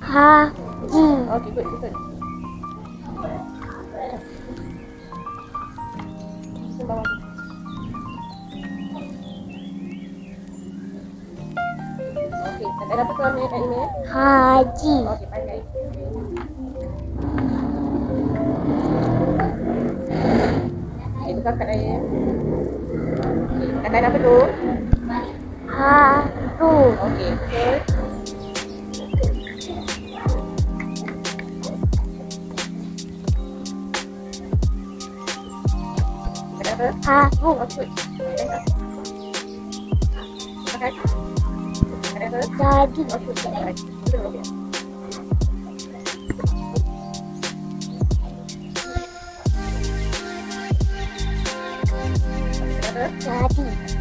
Haji. Okay, good, good. Susun bawah tu. Okay, ada apa tu ambil kat email? Haji. Okay, pandai. Okay, tukar kad saya. Okay, tanda apa tu? Harun. Okay, betul. Tanda apa? Harun. Oh, good. Pakai. Tanda apa? Jadi. Oh, good. Pakai. Betul, okay. Tanda apa? Jadi.